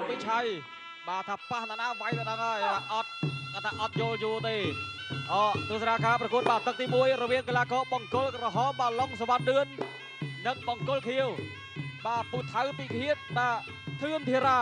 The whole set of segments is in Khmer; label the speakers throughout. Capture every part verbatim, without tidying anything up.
Speaker 1: วิชัยบาทับป้านานาไว้แต่นั่งไงอดก็แต่อดโยโย่ตีอ๋อตุสราคาประกวดบาตักตีมวยระเวียงกลาโกบังโกลกระหอบบาลงสวัสดิ์เดือนนักบังโกลคิวบาปุถัยปีเฮียบาเทือนธีรา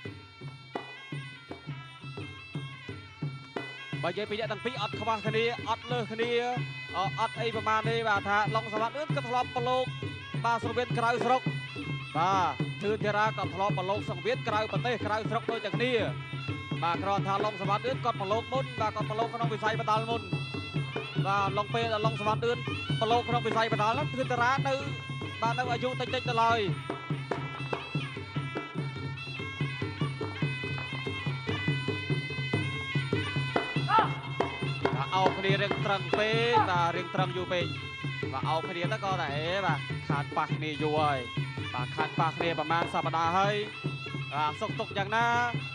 Speaker 1: บาเยปีเดตั้งปีอดขวาคดีอดเลยคดีอ๋ออดไอประมาณนี้บาทาลงสวัสดิ์เดือนก็ทลอมปลกบาสระเวียงกลายสรกบาเทือนธีราก็ทลอมปลกสังเวียนกลายปะเต้กลายสรกโดยจากนี้บากรอนทาลงสวัสดิ์เดือนก็ปลกมุนบากรปลกขนมวิสัยปตาลมุนบาลงเปย์ลงสวัสดิ์เดือนปลกขนมวิสัยปตาลแล้วเทือนธีราในบาในอายุติดติดตลอดเอาคดีเรื่องตรังเป้บาเรื่องตรังอยู่เป็นบาเอาคดีตะกอแต่บาขาดปากนี่อยู่ไอ้บาขาดปากนี่ประมาณสัปดาห์ให้บาสกตกอย่างน่า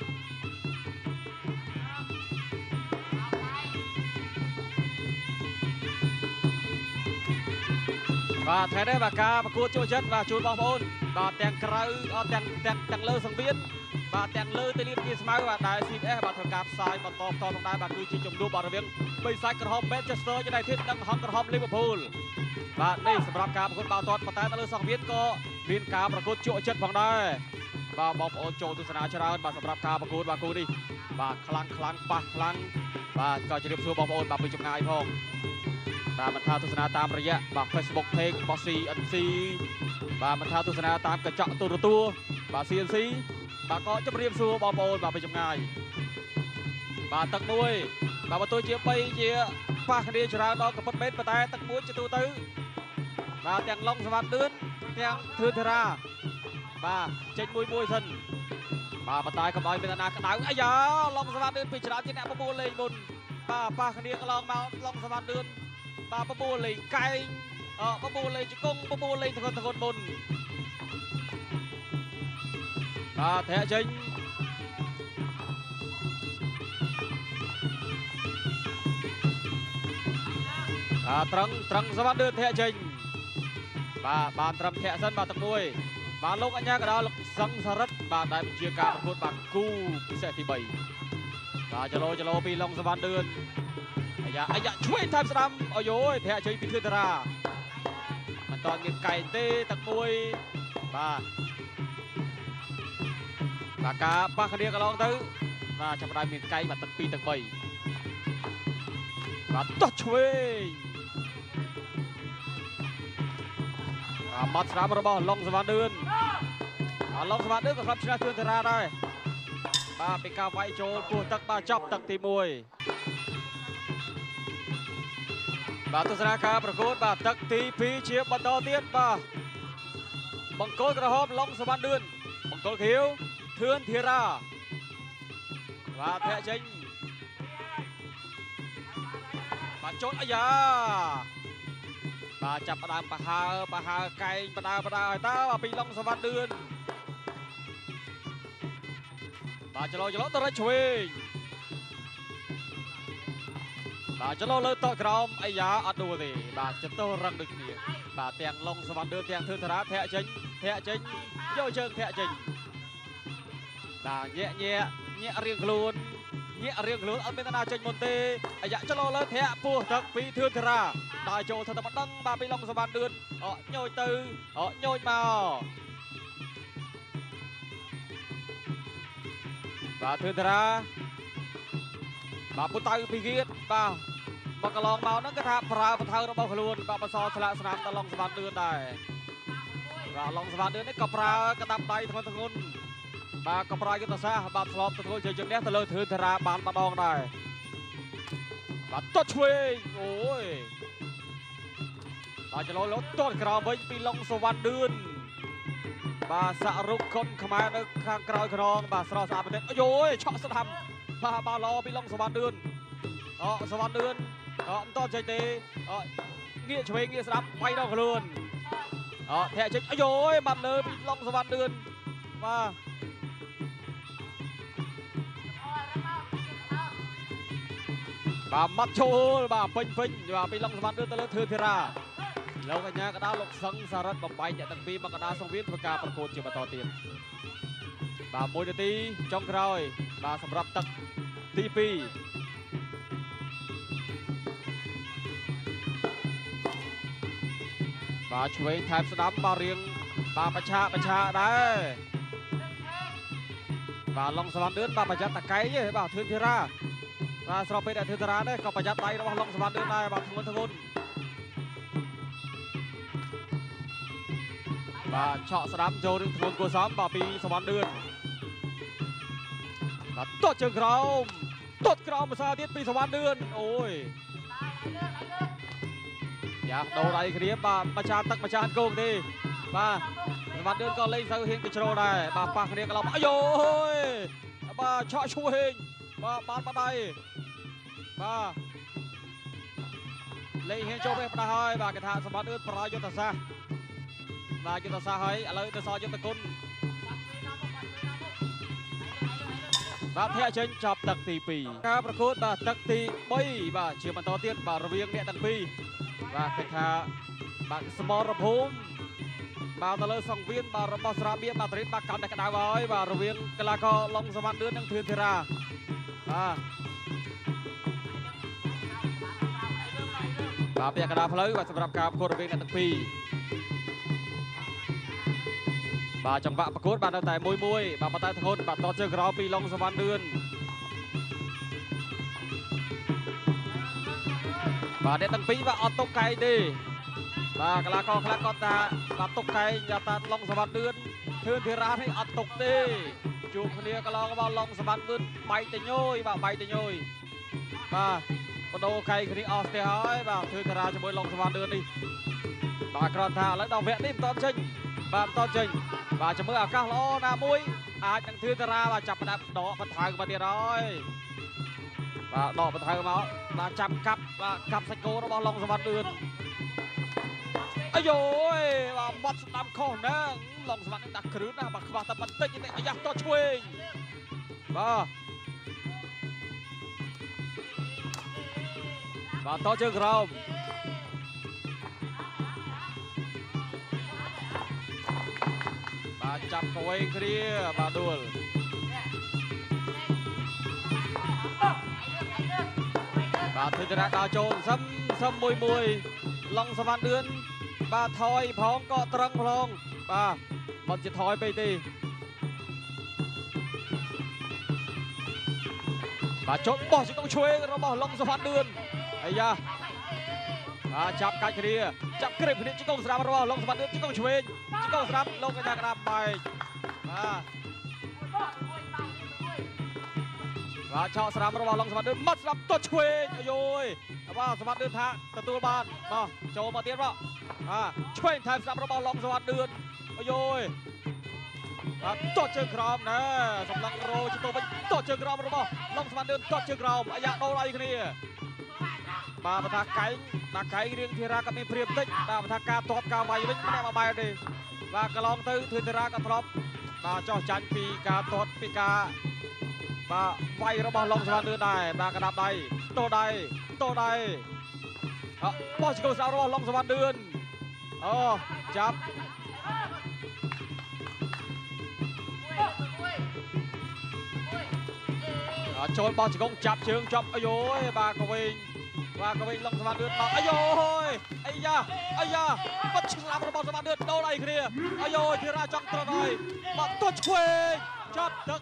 Speaker 1: บาแทนได้บากาประกวดโจชัดบาจูนบอลบอลบาแต่งกระเอาแต่งแต่งแต่งเลือสังเวียนบาแต่งเลือตีลิมกีสมาร์บาได้ซีเอสบาทำการทรายบาตอบตอนตรงได้บาคือจีจมดูบาระเวียงไปสายกระหอบแมนเชสเตอร์จะได้ทิศดังห้องกระหอบลิเวอร์พูลบาในสำหรับการประกวดบาตอนปะแต่งเลือสังเวียนก็มีการประกวดโจชัดฝั่งได้บาบอลโอโจตุสนาชราบาสำหรับการประกวดบากูดิบาคลังคลังปะคลังบาก็จะเรียบซัวบอลโอนบาไปจมงายพองตามบรรทัดทุสนาตามระยะบาเฟซบุ๊กเพจบอสซีอันซีบาบรรทัดทุสนาตามกระเจาะตัวตัวบาซีอันซีบาก็จะเรียบซัวบอลโอนบาไปจมงายบาตักมวยบาประตูเจียไปเจียป้าคดีชราดอกกับพัดเบนปะแต่ตักมวยจะตัวตื้อบาแต่งลงสวัสดิ์เดือนแต่งเทือนธราบาเจ็ดมวยมวยสันบาปะตายกับลอยเป็นนากระดาวไอ้ยาลงสวัสดิ์เดือนปีชราจีแนบประมูลเลยบุญบาป้าคดีก็ลองมาลงสวัสดิ์เดือนบาประมูลเลยไก่เออประมูลเลยจุกงประมูลเลยตะคนตะคนบุญบาแทะจริงตรังตรังสวัสดิ์เดือนแทะจริงบาบานตรังแทะสันบาตะมวยบาลงอัญญากระดาลสังสารบาได้เป็นเชียร์การประกวดบากูพิเศษที่ใบบาจะโลจะโลปีลงสวัสดิ์เดือนอายะอายะช่วยทำสนามโอ้ยแทะจริงปีเทือนธรามันตอนเงินไก่เต้ตะมวยบาบากาป้าคดีก็ลองตื้อบาจะมาได้เงินไก่บาตะปีตะใบบาตัดช่วยมัดสนามระบอบลงสวัสดิ์เดือนลงสวัสดิ์เดือนกับครับชนะเทือนธราได้บาเป็นการไว้โจลปูตักบาจับตักตีมวยบาตุสนาคาประกวดบาตักตีพีเชียบบอลต่อเตี้ยบาบังโกลกระหอบลงสวัสดิ์เดือนบังโกลเขียวเทือนธีราบาแทะจริงบาโจลอายาบาจับปะดามปะหาปะหาไก่ปะดาปะดาตาบาปีลงสวัสดิ์เดือนบาจะรอจะรอตระช่วยบาจะรอเลิศต่อกรอมไอ้ยาอัดดูดิบาจะโตรังดึกเนี่ยบาเตียงลงสวัสดิ์เดือนเตียงเทือนธราแทะจริงแทะจริงโยเชิงแทะจริงบาแย่แย่แย่เรียงกลูนแย่เรียงกลูนอันเป็นนาจริงมนเตไอ้ยาจะรอเลิศแทะปูตักปีเทือนธราได้โจทย์ธรรมดังบาไปลงสวัสดิ์เดือนอ๋อโยยตืออ๋อโยยมาบาเทือนธราบาปุตตาปีเกียรบาบากลองเมานั่งกระทาพราปะเทาระบบขลุ่นบาปะซอสละสนามตะลงสวัสดิ์เดือนได้บาลงสวัสดิ์เดือนนี่กับพรากระดับใดทั้งทั้งคนบากับพรายุทธศาสตร์บาสลอมตะโกนเฉยๆเนี่ยตะเลยเทือนธราบานมาดองได้บาตัดช่วยโอ้ยบาจะรอรถต้นกราวไปปีลงสวรรค์เดือนบาสรุปคนขมายในข้างกราวขนองบาสรอสามประเทศโอ้ยช็อตสะทำบาบาลอปีลงสวรรค์เดือนอ๋อสวรรค์เดือนอ๋อต้นใจเตะอ๋อเงี้ยช่วยเงี้ยสลับไปดอกขลุ่นอ๋อแทะเช็คโอ้ยบัดเลยปีลงสวรรค์เดือนมาบามัดโชว์บาเพ่งเพ่งบาไปลงสวรรค์เดือนตะเลยเทือนธีราแล้วกันยากระดาลกสังสารบำไปจากตั้งปีมกราสองวิทย์ประกาศประกวดเจียบต่อเตียนបាទមួយនាទីចុងក្រោយបាទសម្រាប់ទឹកទីពីរបាទឆ្វេងថែបស្ដាំបាទរៀងបាទបច្ឆាបច្ឆាដែរបាទឡុងសវណ្ណឿនបាទប្រយ័ត្នតកែងទេបាទធឿនធីរ៉ាបាទស្របពេលដែលធឿនធីរ៉ានេះក៏ប្រយ័ត្នដៃរបស់ឡុងសវណ្ណឿនដែរបាទធ្ងន់ធ្ងរបាទឆក់ស្ដាំចូលរឿងធ្ងន់គួរសមបាទពីសវណ្ណឿនបាទទាត់ជើងក្រោមទាត់ក្រោមភាសាទៀតពីសវណ្ណឿនអូយយ៉ាដូរដៃគ្នាបាទម្ចាស់ទឹកម្ចាស់គោកទេបាទសវណ្ណឿនក៏លេងទៅហ៊ានទៅជ្រោដែរបាទប៉ះគ្នាក្លំអាយអូយបាទឆក់ឈួហេងបាទបានបាត់ដៃបាទលេងហ៊ានចូលពេលផ្ដាស់ហើយបាទគេថាសវណ្ណឿនប្រើយុទ្ធសាស្ត្របាទយុទ្ធសាស្ត្រហើយឥឡូវទៅសយុទ្ធគុណបាទធាក់ចេញចប់ទឹកទីពីរការប្រកួតបាទទឹកទីបីបាទជាបន្តទៀតបាទរវាងអ្នកទាំងពីរបាទគេថាបាទសមរភូមិបាទទៅលើសង្វៀនបាទរបស់ស្រាបៀបាទត្រៀមបាទកម្មតែក្តៅហើយបាទរវាងកីឡាករឡុងសវណ្ណឿននិងធឿនធីរ៉ាបាទបាទពាក់កណ្ដាលផ្លូវបាទសម្រាប់ការប្រកួតរវាងអ្នកទាំងពីរបាទចង្វាក់ប្រកួតបាទនៅតែមួយមួយបាទប៉ុន្តែធ្ងន់បាទតជើងក្រោមពីឡុងសវណ្ណឿនបាទអ្នកទាំងពីរបាទអត់ទុកកែងទេបាទកីឡាករខ្លះគាត់ថាបាទទុកកែងយ៉ាតាឡុងសវណ្ណឿនធឿនធីរ៉ានេះអត់ទុកទេជួបគ្នាកន្លងរបស់ឡុងសវណ្ណឿនបែកទៅញយបាទបែកទៅញយបាទបដូរកែងគ្នាអស់ស្ទះហើយបាទធឿនធីរ៉ាជាមួយឡុងសវណ្ណឿននេះបាទគ្រាន់ថាឥឡូវដល់វគ្គនេះមិនតចេញបាទមិនតចេញបាទចាំមើលឱកាសល្អណាមួយអាចនឹងធឿនធីរ៉ាបាទចាប់ផ្ដើមដកបន្ថែមមកទៀតហើយបាទដកបន្ថែមមកបាទចាប់កាប់បាទកាប់សាច់គោរបស់ឡុងសវណ្ណឿនអាយយបាទបាត់ស្ដាំខុសណាស់ឡុងសវណ្ណឿនដាក់គ្រឿនណាបាទខ្វះតែបន្តិចទេអាយ៉ាតឆ្វេងបាទបាទតជើងក្រោមបាទចាប់កវែងគ្រាបាទដួលបាទធឿនធីរ៉ាដល់ចូលសឹមសឹមមួយមួយឡុងសវណ្ណឿនបាទថយផងក៏ត្រឹងផងបាទមិនជាថយពេកទេបាទចូលបោះជង្គង់ឆ្វេងរបស់ឡុងសវណ្ណឿនអាយ៉ាបាទចាប់កាច់គ្រាចាប់ក្រេបគ្នាជង្គង់ស្ដាំរបស់ឡុងសវណ្ណឿនជង្គង់ឆ្វេងជង្គង់ស្ដាំលោកកញ្ញាក្តាប់បែកបាទបាទឆក់ស្ដាំរបស់ឡុងសវណ្ណឿនមាត់ស្ដាំទាត់ឆ្វេងអាយយបាទសវណ្ណឿនថាទទួលបានបាទចូលមកទៀតបាទបាទឆ្វេងថែមស្ដាំរបស់ឡុងសវណ្ណឿនអាយយបាទទាត់ជើងក្រោមណែសម្លឹងរោជទៅវិញទាត់ជើងក្រោមរបស់ឡុងសវណ្ណឿនទាត់ជើងក្រោមអាយ៉ាដូរដៃគ្នាបាទបើថាកែងបាទកែងរៀងធីរ៉ាក៏មានព្រៀបតិចបាទបើថាការទាត់ការវាយវិញម្នាក់មកបែរទេបាទកន្លងទៅធឿនធីរ៉ាក៏ធ្លាប់បាទចោះចាញ់ពីការទាត់ពីការបាទវាយរបស់ឡុងសវណ្ណឿនដែរបាទកណ្ដាប់ដៃតោដៃតោដៃអបោះជង្គង់ស្ដាំរបស់ឡុងសវណ្ណឿនអូចាប់ចូលបោះជង្គង់ចាប់ជើងចាប់អាយយបាទកវែងបាទកវែងឡុងសវណ្ណឿនមកអាយយអាយ៉ាអាយ៉ាបាត់ឆ្លាប់របស់សវណ្ណឿនដូរដៃគ្នាអាយយធីរ៉ាចង់ត្រង់ហើយបាទទាត់ឆ្វេងចាប់ទឹក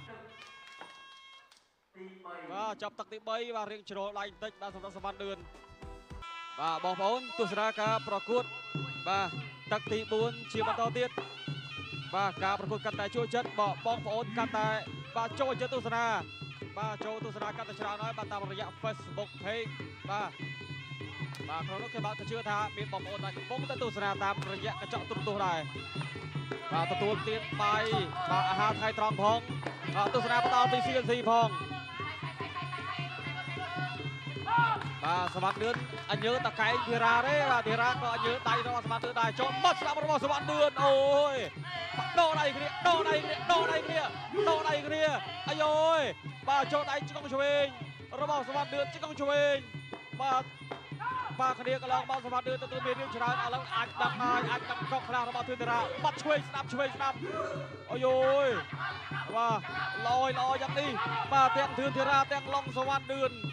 Speaker 1: បាទចាប់ទឹកទីបីបាទរៀងជ្រុលដៃបន្តិចបាទសម្រាប់សវណ្ណឿនបាទបងប្អូនទស្សនាការប្រកួតបាទទឹកទីបួនជាបន្តទៀតបាទការប្រកួតកាន់តែជួយចិត្តបងបងប្អូនកាន់តែបាទចូលចិត្តទស្សនាបាទចូលទស្សនាកាន់តែច្រើនហើយបាទតាមរយៈ Facebook Page បាទបាទក្នុងនោះខ្ញុំបាទជឿថាមានបងប្អូនដែលកំពុងតែទស្សនាតាមរយៈកញ្ចក់ទូរទស្សន៍ដែរបាទទទួលទានបាយបាទអាហារថ្ងៃត្រង់ផងបាទទស្សនាបន្តពី ซี เอ็น ซี ផងបាទសវណ្ណឿនអញើតកែងធីរ៉ាទេបាទធីរ៉ាក៏អញើដៃរបស់សវណ្ណឿនដែរចូលមកស្ដាប់របស់សវណ្ណឿនអូយដោដៃគ្នាដោដៃគ្នាដោដៃគ្នាដោដៃគ្នាអាយយបាទចូលដៃជង្គង់ឆ្វេងរបស់សវណ្ណឿនជង្គង់ឆ្វេងបាទបាគ្នាកន្លងមកសម្រាប់ឌឿនទទួលមានរឿងច្រើនឥឡូវអាចដាក់អាចអាចដាក់កុកខ្លះរបស់ធឿនតារាបាត់ឆ្វេងស្ដាប់ឆ្វេងស្ដាប់អូយអូយបាទលយលយយ៉ាងនេះបាទទាំងធឿនតារាទាំងឡុងសវណ្ណឌឿន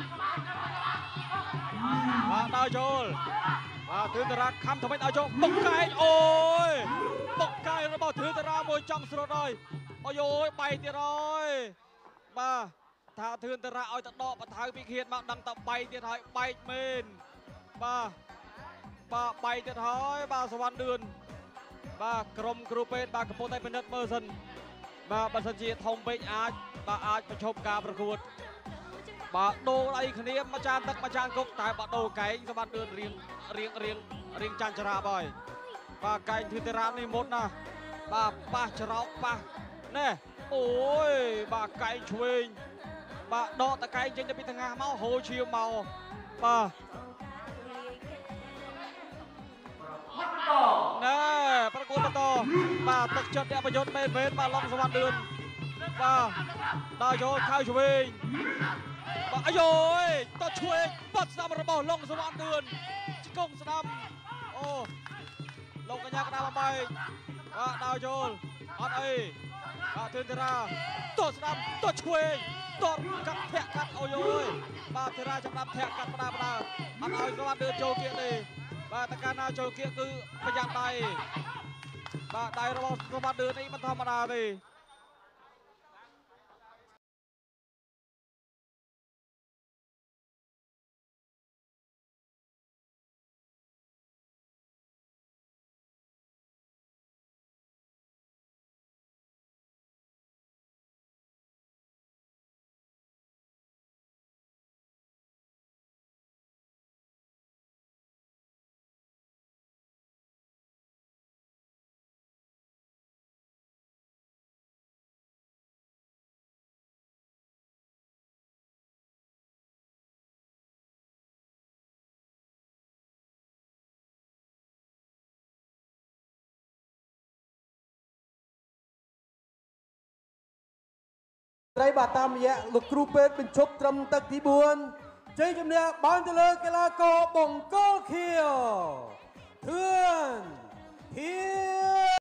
Speaker 1: បាទដល់ចូលបាទធឿនតារាខំធ្វើម៉េចឲ្យចូលបុកកែងអូយបុកកែងរបស់ធឿនតារាមួយចង់ស្រុតហើយអូយអូយបែកទៀតហើយបាទថាធឿនតារាឲ្យទៅដកបថៅពីឃាតមកដឹងតែបែកទៀតហើយបែកមែនបាទបាទបែកទៀតហើយបាទសវណ្ណឌឿនបាទក្រុមគ្រូពេទ្យបាទកំពុងតែពិនិត្យមើលសិនបាទបើសិនជាធំពេកអាចបាទអាចបញ្ឈប់ការប្រកួតបាទដូរអីគ្នាមួយចានទឹកមួយចានគុកតែបាទដូរកែងសវណ្ណឌឿនរៀងរៀងរៀងរៀងចាញ់ច្រាបហើយបាទកែងធឿនតារានេះមុតណាបាទប៉ះច្រោកប៉ះណែអូយបាទកែងឆ្វេងបាទដកតកែងចេញទៅពីថ្ងាសមកហូរឈាមមកបាទណែប្រកួតបន្តបាទទឹកចិត្តអ្នកប្រយុទ្ធមែនមែនបាទឡុងសវណ្ណឌឿនបាទដល់ចូលខៅឆ្វេងបាទអាយយតឆ្វេងបាត់ស្ដាំរបស់ឡុងសវណ្ណឌឿនជង្គង់ស្ដាំអូលោកកញ្ញាកណ្ដាលបំបែកបាទដល់ចូលអត់អីបាទធឿនតារាតស្ដាំតឆ្វេងតកាត់ធាក់កាត់អូយអូយបាទតារាចាប់ដាប់ធាក់កាត់បដាបដាអត់ឲ្យសវណ្ណឌឿនចូលគៀកទេបាទតកាលណាចូលគៀកគឺប្រយ័ត្នដៃបាទដៃរបស់សវណ្ណឌឿននេះមិនធម្មតាទេ
Speaker 2: ត្រីបាទតាមរយៈលោកគ្រូពេទ្យបញ្ឈប់ត្រឹមទឹកទីបួនជ័យជំនះបានទៅលើកីឡាករបង្គោលខៀវធឿនធា